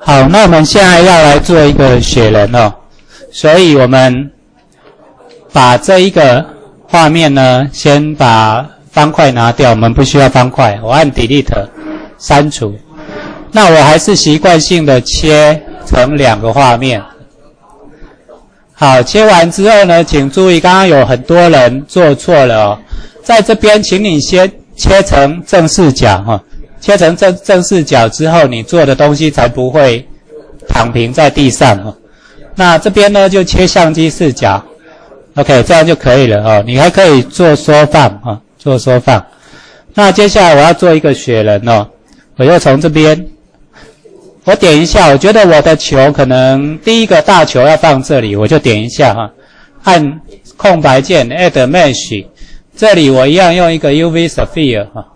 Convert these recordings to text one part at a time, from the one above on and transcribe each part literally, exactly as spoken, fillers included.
好，那我们现在要来做一个雪人哦，所以我们把这一个画面呢，先把方块拿掉，我们不需要方块，我按 Delete 删除。那我还是习惯性的切成两个画面。好，切完之后呢，请注意，刚刚有很多人做错了哦，在这边，请你先切成正视角哈、哦。切成正正视角之后，你做的东西才不会躺平在地上哦。那这边呢，就切相机视角 ，OK， 这样就可以了哦。你还可以做缩放啊、哦，做缩放。那接下来我要做一个雪人哦，我又从这边，我点一下，我觉得我的球可能第一个大球要放这里，我就点一下哈、哦，按空白键 Add Mesh， 这里我一样用一个 U V Sphere 哈、哦。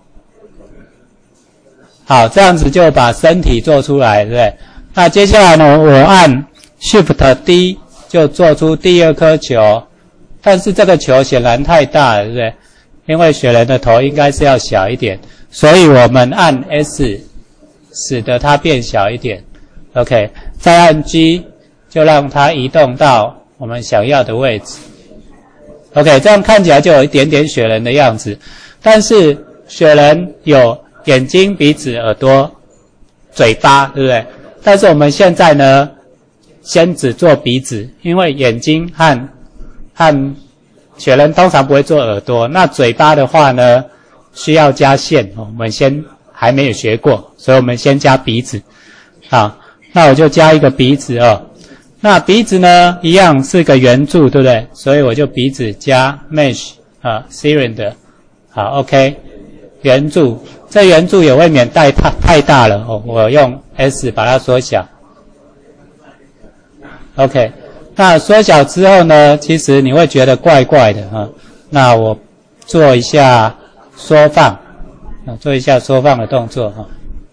好，这样子就把身体做出来，对不对？那接下来呢，我按 Shift D 就做出第二颗球，但是这个球显然太大了，对不对？因为雪人的头应该是要小一点，所以我们按 S 使得它变小一点 ，OK， 再按 G 就让它移动到我们想要的位置 ，OK， 这样看起来就有一点点雪人的样子，但是雪人有眼睛、鼻子、耳朵、嘴巴，对不对？但是我们现在呢，先只做鼻子，因为眼睛和和雪人通常不会做耳朵。那嘴巴的话呢，需要加线，我们先还没有学过，所以我们先加鼻子。好，那我就加一个鼻子哦。那鼻子呢，一样是个圆柱，对不对？所以我就鼻子加 Mesh 啊 Cylinder。好 ，OK。圆柱，这圆柱也未免太太太大了哦，我用 S 把它缩小。OK， 那缩小之后呢，其实你会觉得怪怪的哈、哦。那我做一下缩放，啊，做一下缩放的动作哈、哦。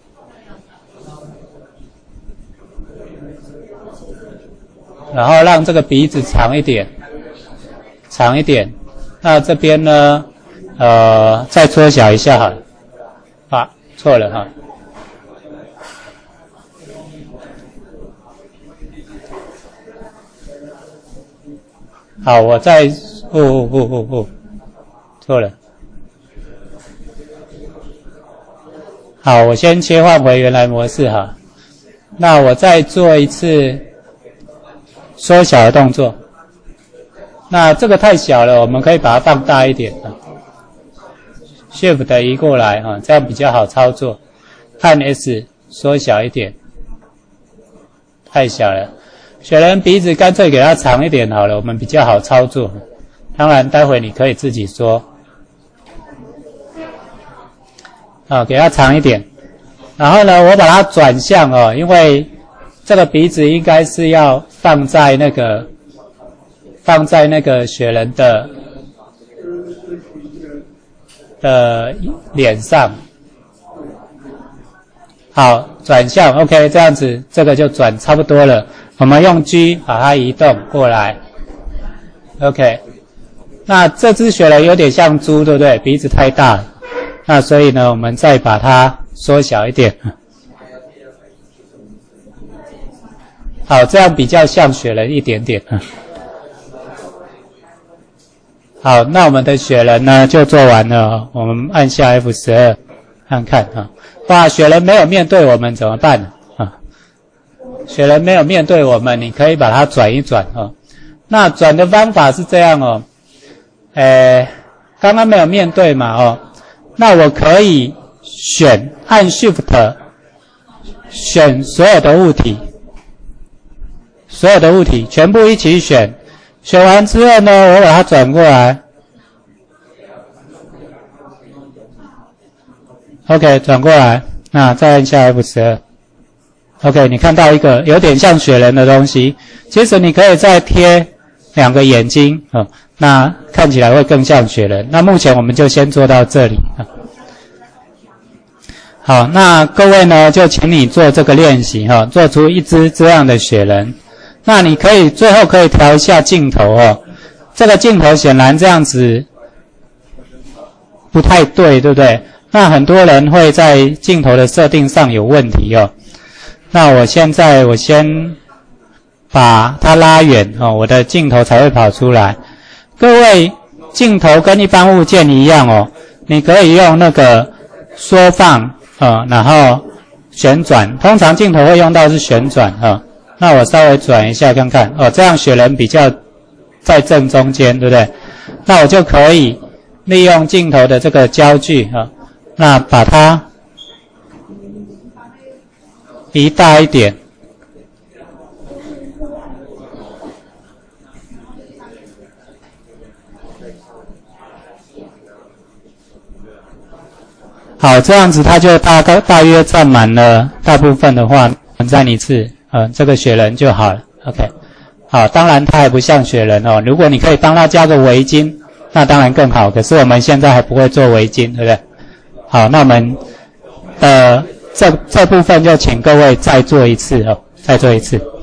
然后让这个鼻子长一点，长一点。那这边呢？呃，再缩小一下哈，啊，错了哈。好，我再，不不不不，错了。好，我先切换回原来模式哈。那我再做一次缩小的动作。那这个太小了，我们可以把它放大一点啊。Shift 移过来哈，这样比较好操作。按 S 缩小一点，太小了。雪人鼻子干脆给它长一点好了，我们比较好操作。当然，待会你可以自己缩。啊，给它长一点。然后呢，我把它转向哦，因为这个鼻子应该是要放在那个放在那个雪人的。的脸上，好，转向 ，OK， 这样子，这个就转差不多了。我们用 G 把它移动过来 ，OK。那这只雪人有点像猪，对不对？鼻子太大了，那所以呢，我们再把它缩小一点。好，这样比较像雪人一点点。好，那我们的雪人呢就做完了、哦，我们按下 F 十二 看看啊。哇，雪人没有面对我们怎么办啊？雪人没有面对我们，你可以把它转一转哦。那转的方法是这样哦，诶，刚刚没有面对嘛哦，那我可以选按 Shift 选所有的物体，所有的物体全部一起选。选完之后呢，我把它转过来 ，OK， 转过来，那再按下 F 十二 ，OK， 你看到一个有点像雪人的东西，其实你可以再贴两个眼睛啊、哦，那看起来会更像雪人。那目前我们就先做到这里啊。好，那各位呢，就请你做这个练习哈、哦，做出一只这样的雪人。那你可以最后可以调一下镜头哦，这个镜头显然这样子不太对，对不对？那很多人会在镜头的设定上有问题哦。 那我现在我先把它拉远哦，我的镜头才会跑出来。各位，镜头跟一般物件一样哦，你可以用那个缩放呃，然后旋转，通常镜头会用到是旋转啊、哦。那我稍微转一下看看哦，这样雪人比较在正中间，对不对？那我就可以利用镜头的这个焦距啊、哦，那把它移大一点。好，这样子它就大概大约占满了大部分的话，再一次，呃，这个雪人就好了。OK， 好，当然它还不像雪人哦。如果你可以帮它加个围巾，那当然更好。可是我们现在还不会做围巾，对不对？好，那我们呃这这部分就请各位再做一次哦，再做一次。